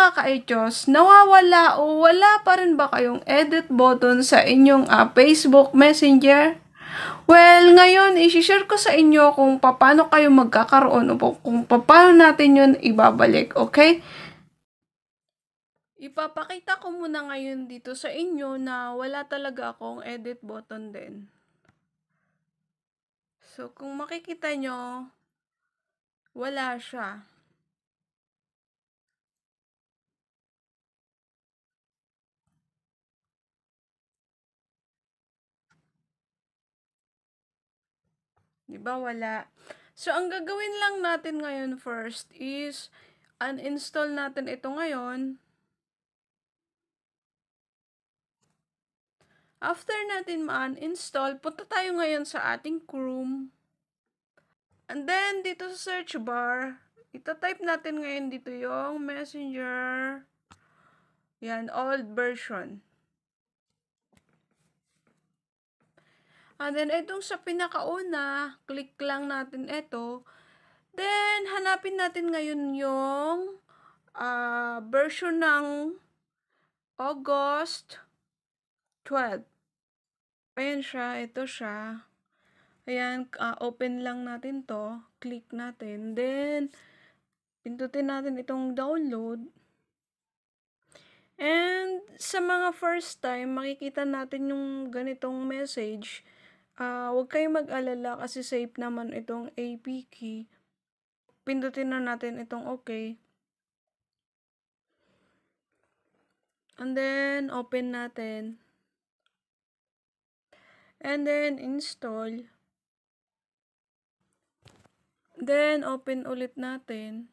mga kaetyos, nawawala o wala pa rin ba kayong edit button sa inyong Facebook Messenger? Well, ngayon, i-share ko sa inyo kung paano kayo magkakaroon o kung paano natin yun ibabalik, okay? Ipapakita ko muna ngayon dito sa inyo na wala talaga akong edit button din. So, kung makikita nyo, wala siya. Diba wala? So, ang gagawin lang natin ngayon first is uninstall natin ito ngayon. After natin ma-uninstall, punta tayo ngayon sa ating Chrome. And then, dito sa search bar, itatype natin ngayon dito yung Messenger. Yan, old version. And then, itong sa pinakauna, click lang natin ito. Then, hanapin natin ngayon yung version ng August 12. Ayan siya, ito siya. Ayan, open lang natin to. Click natin. Then, pindutin natin itong download. And, sa mga first time, makikita natin yung ganitong message. Huwag kayong mag-alala kasi safe naman itong APK. Pindutin na natin itong okay. And then, open natin. And then, install. Then, open ulit natin.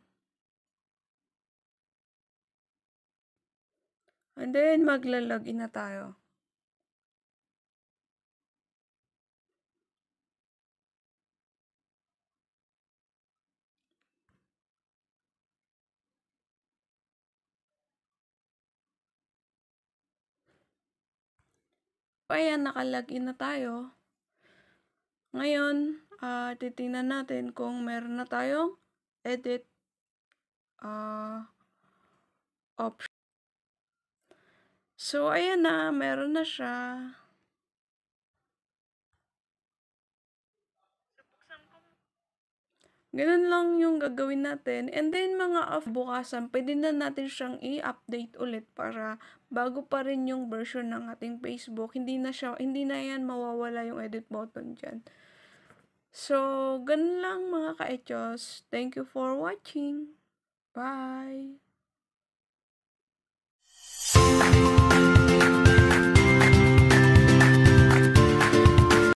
And then, magla-login na tayo. Ayan, nakalagin na tayo. Ngayon, titingnan natin kung meron na tayong edit option. So, ayan na, meron na siya. Ganun lang yung gagawin natin. And then, mga bukasan, pwede na natin siyang i-update ulit para bago pa rin yung version ng ating Facebook. Hindi na yan mawawala yung edit button dyan. So, ganun lang mga ka-etyos. Thank you for watching. Bye!